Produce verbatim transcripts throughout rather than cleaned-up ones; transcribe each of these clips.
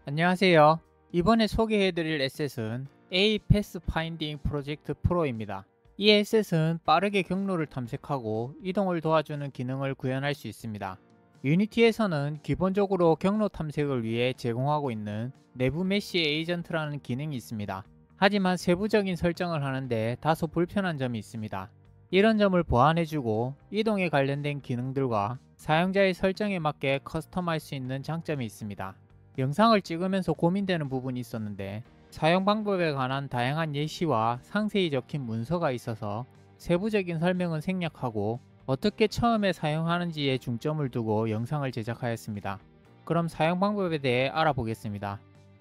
안녕하세요. 이번에 소개해드릴 에셋은 에이 패스파인딩 프로젝트 프로입니다. 이 에셋은 빠르게 경로를 탐색하고 이동을 도와주는 기능을 구현할 수 있습니다. 유니티에서는 기본적으로 경로 탐색을 위해 제공하고 있는 내부 메시 에이전트라는 기능이 있습니다. 하지만 세부적인 설정을 하는데 다소 불편한 점이 있습니다. 이런 점을 보완해주고 이동에 관련된 기능들과 사용자의 설정에 맞게 커스텀할 수 있는 장점이 있습니다. 영상을 찍으면서 고민되는 부분이 있었는데 사용 방법에 관한 다양한 예시와 상세히 적힌 문서가 있어서 세부적인 설명은 생략하고 어떻게 처음에 사용하는지에 중점을 두고 영상을 제작하였습니다. 그럼 사용 방법에 대해 알아보겠습니다.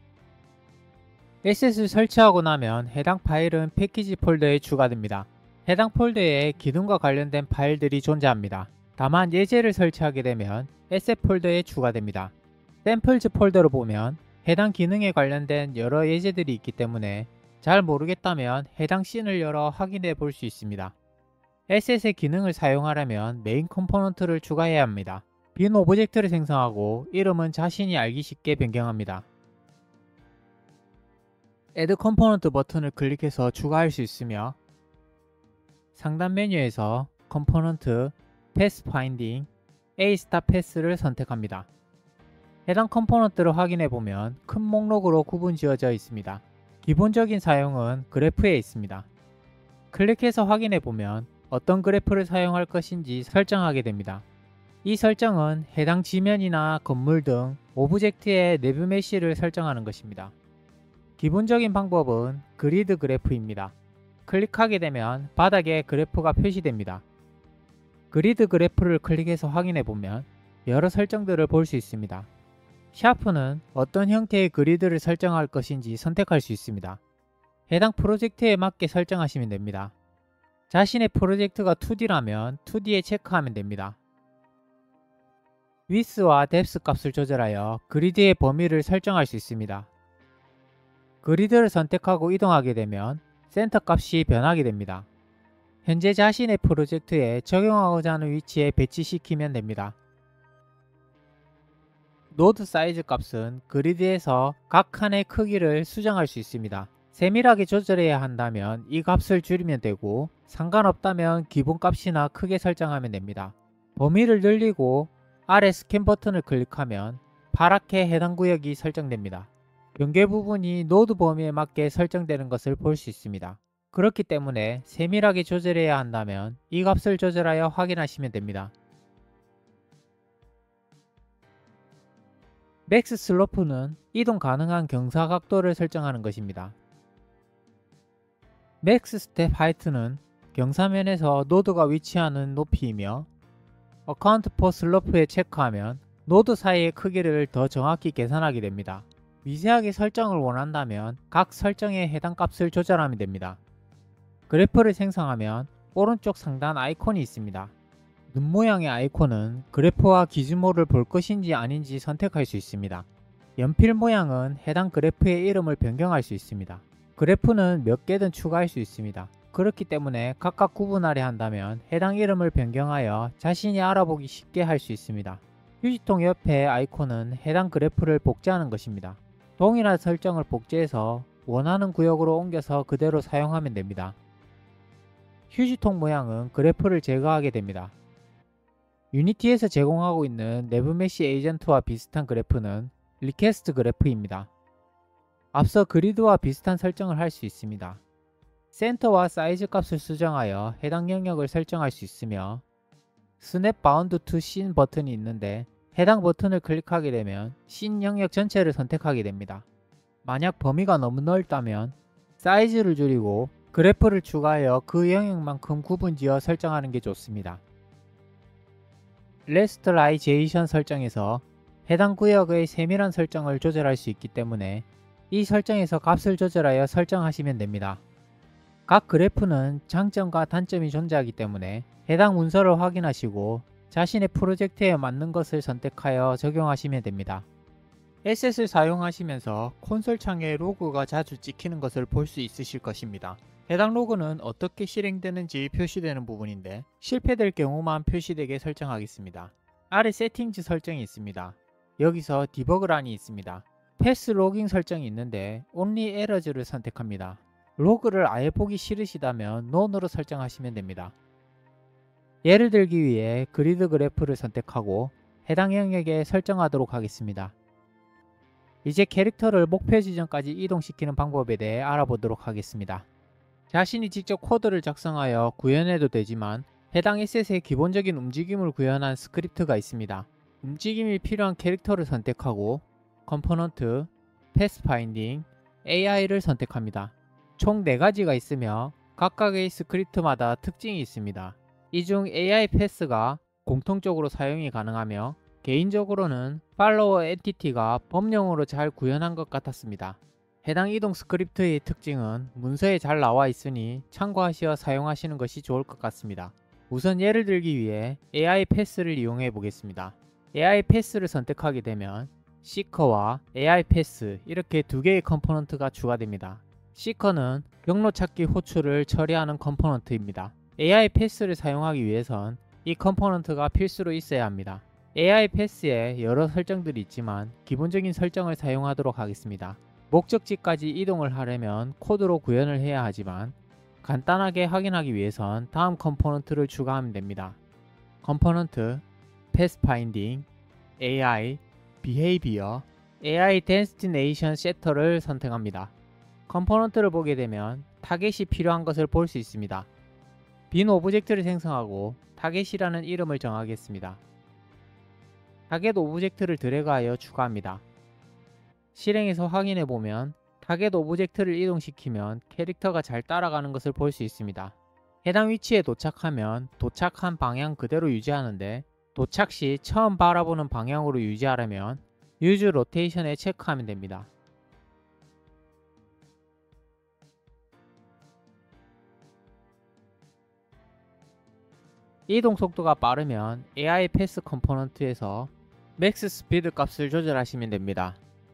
에셋을 설치하고 나면 해당 파일은 패키지 폴더에 추가됩니다. 해당 폴더에 기둥과 관련된 파일들이 존재합니다. 다만 예제를 설치하게 되면 에셋 폴더에 추가됩니다. 샘플즈 폴더로 보면 해당 기능에 관련된 여러 예제들이 있기 때문에 잘 모르겠다면 해당 씬을 열어 확인해 볼 수 있습니다. 에셋의 기능을 사용하려면 메인 컴포넌트를 추가해야 합니다. 빈 오브젝트를 생성하고 이름은 자신이 알기 쉽게 변경합니다. Add Component 버튼을 클릭해서 추가할 수 있으며 상단 메뉴에서 컴포넌트, 패스파인딩, A-Path를 선택합니다. 해당 컴포넌트를 확인해 보면 큰 목록으로 구분 지어져 있습니다. 기본적인 사용은 그래프에 있습니다. 클릭해서 확인해 보면 어떤 그래프를 사용할 것인지 설정하게 됩니다. 이 설정은 해당 지면이나 건물 등 오브젝트의 내부 메시를 설정하는 것입니다. 기본적인 방법은 그리드 그래프입니다. 클릭하게 되면 바닥에 그래프가 표시됩니다. 그리드 그래프를 클릭해서 확인해 보면 여러 설정들을 볼 수 있습니다. 샤프는 어떤 형태의 그리드를 설정할 것인지 선택할 수 있습니다. 해당 프로젝트에 맞게 설정하시면 됩니다. 자신의 프로젝트가 투디라면 투디에 체크하면 됩니다. 위스와 뎁스 값을 조절하여 그리드의 범위를 설정할 수 있습니다. 그리드를 선택하고 이동하게 되면 센터 값이 변하게 됩니다. 현재 자신의 프로젝트에 적용하고자 하는 위치에 배치시키면 됩니다. 노드 사이즈 값은 그리드에서 각 칸의 크기를 수정할 수 있습니다. 세밀하게 조절해야 한다면 이 값을 줄이면 되고 상관없다면 기본 값이나 크게 설정하면 됩니다. 범위를 늘리고 아래 스캔 버튼을 클릭하면 파랗게 해당 구역이 설정됩니다. 경계 부분이 노드 범위에 맞게 설정되는 것을 볼 수 있습니다. 그렇기 때문에 세밀하게 조절해야 한다면 이 값을 조절하여 확인하시면 됩니다. 맥스 슬로프는 이동 가능한 경사 각도를 설정하는 것입니다. 맥스 스텝 하이트는 경사면에서 노드가 위치하는 높이이며 어카운트 포 슬로프에 체크하면 노드 사이의 크기를 더 정확히 계산하게 됩니다. 미세하게 설정을 원한다면 각 설정에 해당 값을 조절하면 됩니다. 그래프를 생성하면 오른쪽 상단 아이콘이 있습니다. 눈 모양의 아이콘은 그래프와 기준모를 볼 것인지 아닌지 선택할 수 있습니다. 연필 모양은 해당 그래프의 이름을 변경할 수 있습니다. 그래프는 몇 개든 추가할 수 있습니다. 그렇기 때문에 각각 구분하려 한다면 해당 이름을 변경하여 자신이 알아보기 쉽게 할 수 있습니다. 휴지통 옆에 아이콘은 해당 그래프를 복제하는 것입니다. 동일한 설정을 복제해서 원하는 구역으로 옮겨서 그대로 사용하면 됩니다. 휴지통 모양은 그래프를 제거하게 됩니다. 유니티에서 제공하고 있는 내부 메시 에이전트와 비슷한 그래프는 리퀘스트 그래프입니다. 앞서 그리드와 비슷한 설정을 할 수 있습니다. 센터와 사이즈 값을 수정하여 해당 영역을 설정할 수 있으며 스냅 바운드 투 씬 버튼이 있는데 해당 버튼을 클릭하게 되면 씬 영역 전체를 선택하게 됩니다. 만약 범위가 너무 넓다면 사이즈를 줄이고 그래프를 추가하여 그 영역만큼 구분지어 설정하는 게 좋습니다. 레스터라이제이션 설정에서 해당 구역의 세밀한 설정을 조절할 수 있기 때문에 이 설정에서 값을 조절하여 설정하시면 됩니다. 각 그래프는 장점과 단점이 존재하기 때문에 해당 문서를 확인하시고 자신의 프로젝트에 맞는 것을 선택하여 적용하시면 됩니다. 에셋을 사용하시면서 콘솔 창에 로그가 자주 찍히는 것을 볼 수 있으실 것입니다. 해당 로그는 어떻게 실행되는지 표시되는 부분인데 실패될 경우만 표시되게 설정하겠습니다. 아래 세팅즈 설정이 있습니다. 여기서 디버그란이 있습니다. 패스 로깅 설정이 있는데 Only Errors를 선택합니다. 로그를 아예 보기 싫으시다면 None으로 설정하시면 됩니다. 예를 들기 위해 그리드 그래프를 선택하고 해당 영역에 설정하도록 하겠습니다. 이제 캐릭터를 목표 지점까지 이동시키는 방법에 대해 알아보도록 하겠습니다. 자신이 직접 코드를 작성하여 구현해도 되지만 해당 에셋의 기본적인 움직임을 구현한 스크립트가 있습니다. 움직임이 필요한 캐릭터를 선택하고 컴포넌트, 패스파인딩, 에이아이를 선택합니다. 총 네 가지가 있으며 각각의 스크립트마다 특징이 있습니다. 이 중 에이아이 패스가 공통적으로 사용이 가능하며 개인적으로는 팔로워 엔티티가 법령으로 잘 구현한 것 같았습니다. 해당 이동 스크립트의 특징은 문서에 잘 나와 있으니 참고하시어 사용하시는 것이 좋을 것 같습니다. 우선 예를 들기 위해 에이아이 패스를 이용해 보겠습니다. 에이아이 패스를 선택하게 되면 시커와 에이아이 패스 이렇게 두 개의 컴포넌트가 추가됩니다. 시커는 경로 찾기 호출을 처리하는 컴포넌트입니다. 에이아이 패스를 사용하기 위해선 이 컴포넌트가 필수로 있어야 합니다. 에이아이 패스에 여러 설정들이 있지만 기본적인 설정을 사용하도록 하겠습니다. 목적지까지 이동을 하려면 코드로 구현을 해야 하지만 간단하게 확인하기 위해선 다음 컴포넌트를 추가하면 됩니다. 컴포넌트, 패스파인딩, 에이아이, 비헤이비어, 에이아이 데스티네이션 세터를 선택합니다. 컴포넌트를 보게 되면 타겟이 필요한 것을 볼 수 있습니다. 빈 오브젝트를 생성하고 타겟이라는 이름을 정하겠습니다. 타겟 오브젝트를 드래그하여 추가합니다. 실행해서 확인해 보면 타겟 오브젝트를 이동시키면 캐릭터가 잘 따라가는 것을 볼 수 있습니다. 해당 위치에 도착하면 도착한 방향 그대로 유지하는데 도착 시 처음 바라보는 방향으로 유지하려면 유즈 로테이션에 체크하면 됩니다. 이동 속도가 빠르면 에이아이 패스 컴포넌트에서 맥스 스피드 값을 조절하시면 됩니다.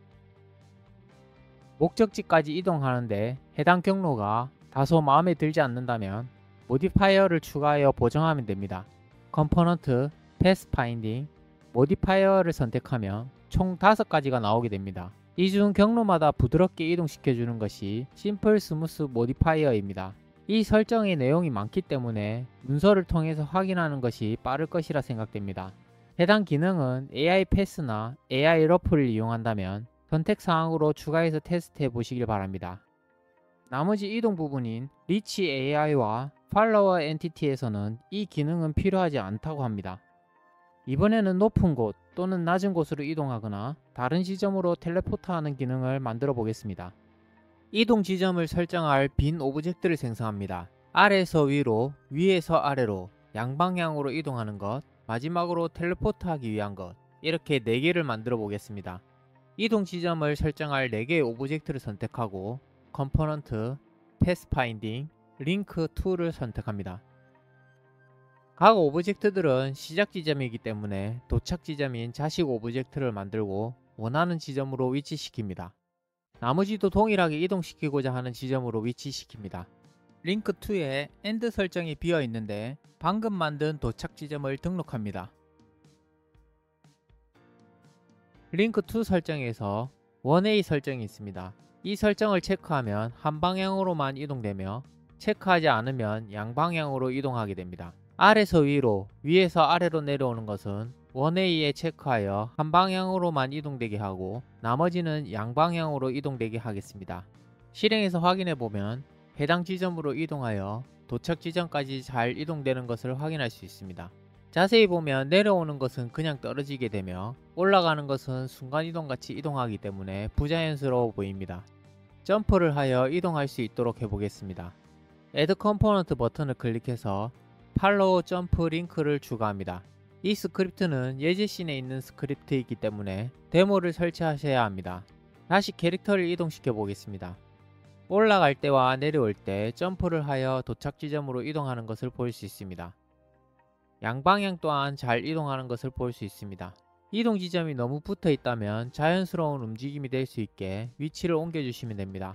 목적지까지 이동하는데 해당 경로가 다소 마음에 들지 않는다면 모디파이어를 추가하여 보정하면 됩니다. 컴포넌트, 패스파인딩, 모디파이어를 선택하면 총 다섯 가지가 나오게 됩니다. 이 중 경로마다 부드럽게 이동시켜 주는 것이 심플 스무스 모디파이어입니다. 이 설정의 내용이 많기 때문에 문서를 통해서 확인하는 것이 빠를 것이라 생각됩니다. 해당 기능은 에이아이 패스나 에이아이 러프를 이용한다면 선택사항으로 추가해서 테스트해 보시길 바랍니다. 나머지 이동 부분인 리치 에이아이와 팔로워 엔티티에서는 이 기능은 필요하지 않다고 합니다. 이번에는 높은 곳 또는 낮은 곳으로 이동하거나 다른 지점으로 텔레포트하는 기능을 만들어 보겠습니다. 이동 지점을 설정할 빈 오브젝트를 생성합니다. 아래에서 위로, 위에서 아래로, 양방향으로 이동하는 것, 마지막으로 텔레포트하기 위한 것, 이렇게 네 개를 만들어 보겠습니다. 이동 지점을 설정할 네 개의 오브젝트를 선택하고 컴포넌트, 패스파인딩, 링크 툴을 선택합니다. 각 오브젝트들은 시작 지점이기 때문에 도착 지점인 자식 오브젝트를 만들고 원하는 지점으로 위치시킵니다. 나머지도 동일하게 이동시키고자 하는 지점으로 위치시킵니다. 링크 이에 엔드 설정이 비어 있는데 방금 만든 도착 지점을 등록합니다. 링크 이 설정에서 원 에이 설정이 있습니다. 이 설정을 체크하면 한 방향으로만 이동되며 체크하지 않으면 양방향으로 이동하게 됩니다. 아래에서 위로, 위에서 아래로 내려오는 것은 원 에이에 체크하여 한 방향으로만 이동되게 하고 나머지는 양방향으로 이동되게 하겠습니다. 실행해서 확인해 보면 해당 지점으로 이동하여 도착 지점까지 잘 이동되는 것을 확인할 수 있습니다. 자세히 보면 내려오는 것은 그냥 떨어지게 되며 올라가는 것은 순간이동같이 이동하기 때문에 부자연스러워 보입니다. 점프를 하여 이동할 수 있도록 해보겠습니다. Add Component 버튼을 클릭해서 팔로우 점프 링크를 추가합니다. 이 스크립트는 예제씬에 있는 스크립트이기 때문에 데모를 설치하셔야 합니다. 다시 캐릭터를 이동시켜 보겠습니다. 올라갈 때와 내려올 때 점프를 하여 도착 지점으로 이동하는 것을 볼 수 있습니다. 양방향 또한 잘 이동하는 것을 볼 수 있습니다. 이동 지점이 너무 붙어 있다면 자연스러운 움직임이 될 수 있게 위치를 옮겨 주시면 됩니다.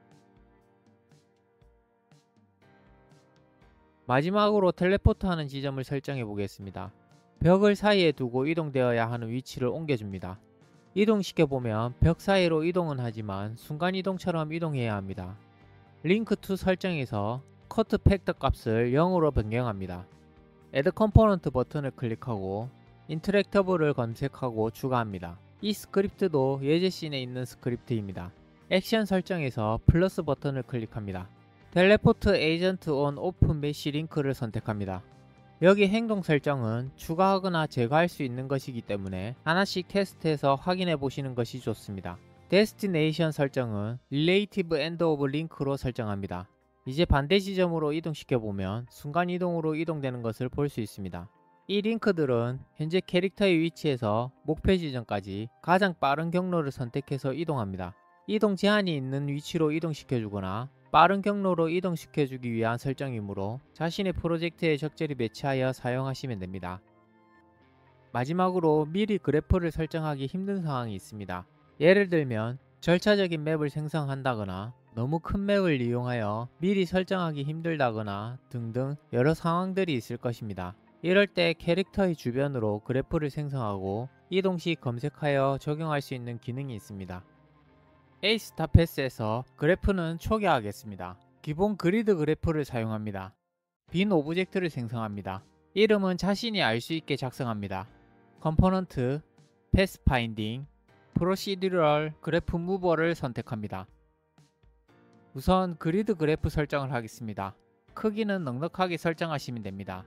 마지막으로 텔레포트 하는 지점을 설정해 보겠습니다. 벽을 사이에 두고 이동되어야 하는 위치를 옮겨줍니다. 이동시켜보면 벽 사이로 이동은 하지만 순간이동처럼 이동해야 합니다. 링크 투 설정에서 커트 팩터 값을 영으로 변경합니다. Add Component 버튼을 클릭하고 인터랙터블을 검색하고 추가합니다. 이 스크립트도 예제씬에 있는 스크립트입니다. 액션 설정에서 플러스 버튼을 클릭합니다. 텔레포트 에이전트 온 오픈 메시 링크를 선택합니다. 여기 행동 설정은 추가하거나 제거할 수 있는 것이기 때문에 하나씩 테스트해서 확인해 보시는 것이 좋습니다. 데스티네이션 설정은 Relative End of Link로 설정합니다. 이제 반대 지점으로 이동시켜 보면 순간이동으로 이동되는 것을 볼 수 있습니다. 이 링크들은 현재 캐릭터의 위치에서 목표 지점까지 가장 빠른 경로를 선택해서 이동합니다. 이동 제한이 있는 위치로 이동시켜 주거나 빠른 경로로 이동시켜 주기 위한 설정이므로 자신의 프로젝트에 적절히 배치하여 사용하시면 됩니다. 마지막으로 미리 그래프를 설정하기 힘든 상황이 있습니다. 예를 들면 절차적인 맵을 생성한다거나 너무 큰 맵을 이용하여 미리 설정하기 힘들다거나 등등 여러 상황들이 있을 것입니다. 이럴 때 캐릭터의 주변으로 그래프를 생성하고 이동 시 검색하여 적용할 수 있는 기능이 있습니다. A스타 패스에서 그래프는 초기화하겠습니다. 기본 그리드 그래프를 사용합니다. 빈 오브젝트를 생성합니다. 이름은 자신이 알 수 있게 작성합니다. 컴포넌트, 패스 파인딩, 프로시듀럴 그래프 무버를 선택합니다. 우선 그리드 그래프 설정을 하겠습니다. 크기는 넉넉하게 설정하시면 됩니다.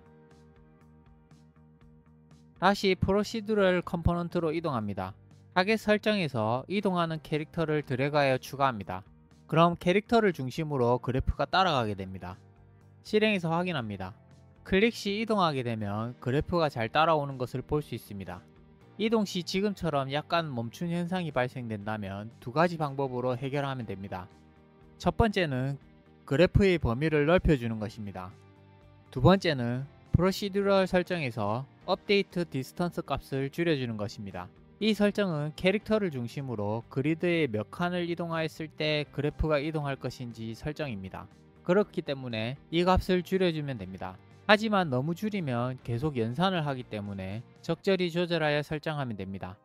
다시 프로시듀럴 컴포넌트로 이동합니다. 타겟 설정에서 이동하는 캐릭터를 드래그하여 추가합니다. 그럼 캐릭터를 중심으로 그래프가 따라가게 됩니다. 실행해서 확인합니다. 클릭 시 이동하게 되면 그래프가 잘 따라오는 것을 볼 수 있습니다. 이동 시 지금처럼 약간 멈춘 현상이 발생된다면 두 가지 방법으로 해결하면 됩니다. 첫 번째는 그래프의 범위를 넓혀주는 것입니다. 두 번째는 프로시듀럴 설정에서 업데이트 디스턴스 값을 줄여주는 것입니다. 이 설정은 캐릭터를 중심으로 그리드의 몇 칸을 이동하였을 때 그래프가 이동할 것인지 설정입니다. 그렇기 때문에 이 값을 줄여주면 됩니다. 하지만 너무 줄이면 계속 연산을 하기 때문에 적절히 조절하여 설정하면 됩니다.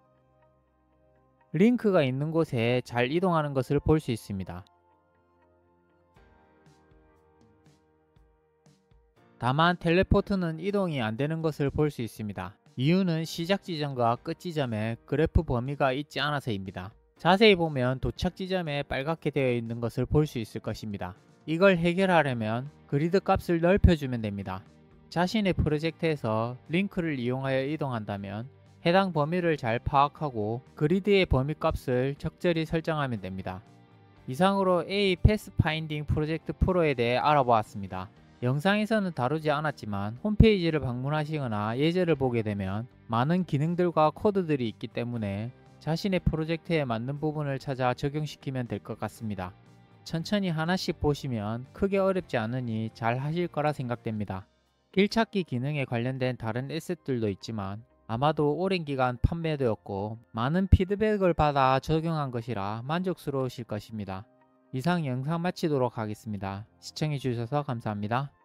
링크가 있는 곳에 잘 이동하는 것을 볼 수 있습니다. 다만 텔레포트는 이동이 안 되는 것을 볼 수 있습니다. 이유는 시작 지점과 끝 지점에 그래프 범위가 있지 않아서입니다. 자세히 보면 도착 지점에 빨갛게 되어 있는 것을 볼 수 있을 것입니다. 이걸 해결하려면 그리드 값을 넓혀주면 됩니다. 자신의 프로젝트에서 링크를 이용하여 이동한다면 해당 범위를 잘 파악하고 그리드의 범위 값을 적절히 설정하면 됩니다. 이상으로 A 패스파인딩 프로젝트 프로에 대해 알아보았습니다. 영상에서는 다루지 않았지만 홈페이지를 방문하시거나 예제를 보게 되면 많은 기능들과 코드들이 있기 때문에 자신의 프로젝트에 맞는 부분을 찾아 적용시키면 될 것 같습니다. 천천히 하나씩 보시면 크게 어렵지 않으니 잘 하실 거라 생각됩니다. 길찾기 기능에 관련된 다른 에셋들도 있지만 아마도 오랜 기간 판매되었고 많은 피드백을 받아 적용한 것이라 만족스러우실 것입니다. 이상 영상 마치도록 하겠습니다. 시청해주셔서 감사합니다.